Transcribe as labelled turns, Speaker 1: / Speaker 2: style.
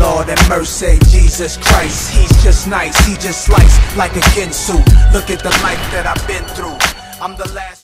Speaker 1: Lord have mercy, Jesus Christ. He's just nice, he just slice like a Ginsu. Look at the life that I've been through. I'm the last